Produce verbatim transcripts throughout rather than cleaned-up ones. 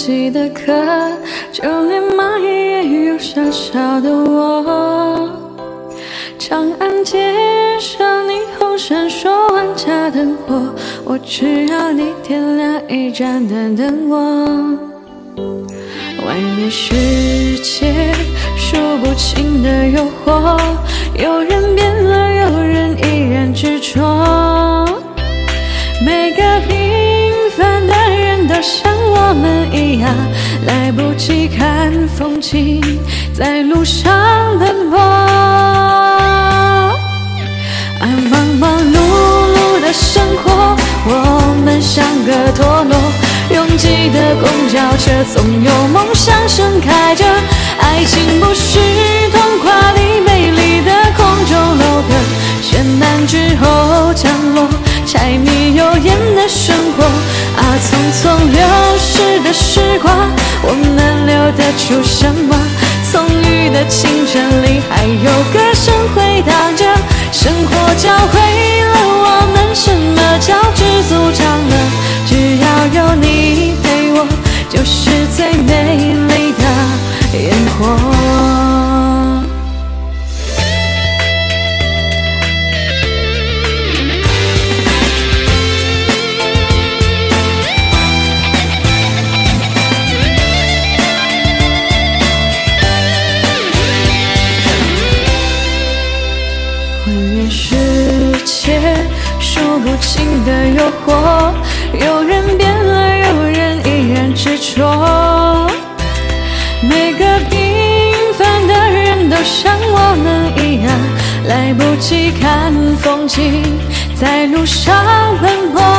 记得课，就连蚂蚁也有小小的窝。长安街上霓虹闪烁，万家灯火，我只要你点亮一盏灯等我。外面世界数不清的诱惑，有人变了，有人依然执着。每个平凡的人都像我们一样，来不及看风景，在路上奔波。啊，忙忙碌碌的生活，我们像个陀螺，拥挤的公交车，总有梦想盛开着。爱情不是童话里美丽的空中楼阁，绚烂之后降落，柴米油盐的生活。啊，匆匆流逝的时光，我们留得住什么？葱郁的青春里，还有歌声回荡着。生活教会了我们什么叫知足常乐，只要有你陪我，就是最美丽的烟火。数不清的诱惑，有人变了，有人依然执着。每个平凡的人都像我们一样，来不及看风景，在路上奔波。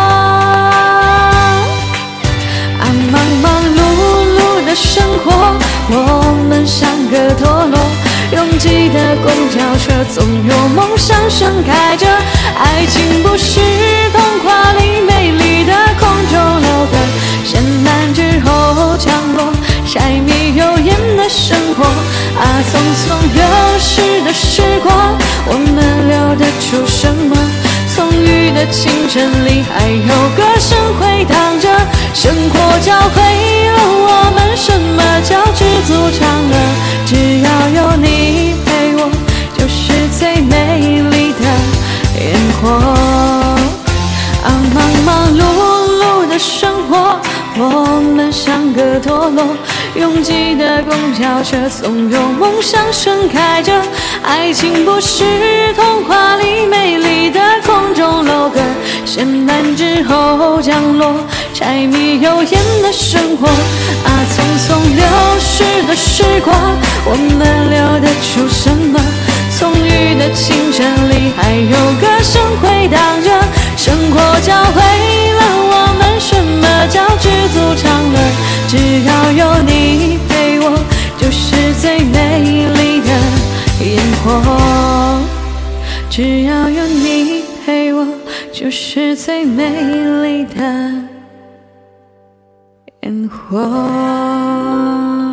啊，忙忙碌碌的生活，我们像个陀螺，拥挤的公交车，总有梦想盛开着。爱情不是童话里美丽的空中楼阁，绚烂之后降落，柴米油盐的生活。啊，匆匆流逝的时光，我们留得住什么？葱郁的青春里，还有歌声回荡着。生活教会了我们什么叫知足常乐，只要有你陪我，就是最美丽的烟火。啊，忙忙碌碌的生活，我们像个陀螺，拥挤的公交车，总有梦想盛开着。爱情不是童话里美丽的空中楼阁，绚烂之后降落，柴米油盐的生活。啊，匆匆流逝的时光，我们留得住什么？葱郁的青春里，还有歌声回荡着。生活教会了我们什么叫知足常乐，只要有你陪我，就是最美丽的烟火。只要有你陪我，就是最美丽的烟火。